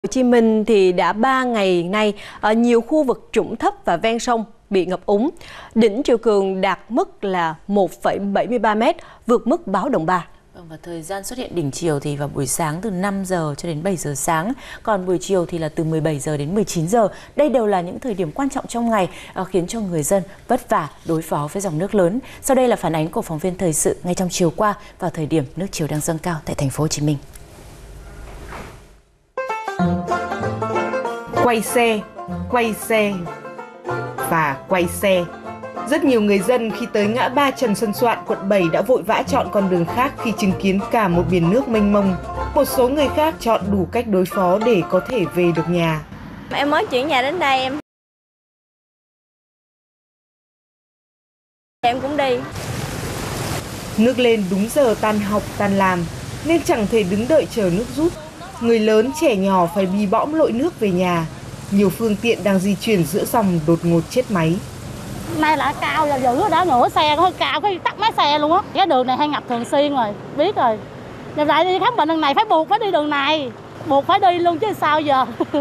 Hồ Chí Minh thì đã 3 ngày nay ở nhiều khu vực trũng thấp và ven sông bị ngập úng. Đỉnh triều cường đạt mức là 1,73 m, vượt mức báo động 3. Và thời gian xuất hiện đỉnh triều thì vào buổi sáng từ 5 giờ cho đến 7 giờ sáng, còn buổi chiều thì là từ 17 giờ đến 19 giờ. Đây đều là những thời điểm quan trọng trong ngày khiến cho người dân vất vả đối phó với dòng nước lớn. Sau đây là phản ánh của phóng viên thời sự ngay trong chiều qua vào thời điểm nước triều đang dâng cao tại thành phố Hồ Chí Minh. Quay xe và quay xe. Rất nhiều người dân khi tới ngã ba Trần Xuân Soạn, quận 7 đã vội vã chọn con đường khác khi chứng kiến cả một biển nước mênh mông. Một số người khác chọn đủ cách đối phó để có thể về được nhà. Em mới chuyển nhà đến đây, em cũng đi. Nước lên đúng giờ tan học tan làm nên chẳng thể đứng đợi chờ nước rút. Người lớn trẻ nhỏ phải bi bõm lội nước về nhà. Nhiều phương tiện đang di chuyển giữa dòng đột ngột chết máy. Nay là cao là dữ rồi đó, nửa xe hơi cao, cái tắt máy xe luôn á. Cái đường này hay ngập thường xuyên rồi, biết rồi. Giờ lại đi khám bệnh đường này phải buộc phải đi đường này, buộc phải đi luôn chứ sao giờ.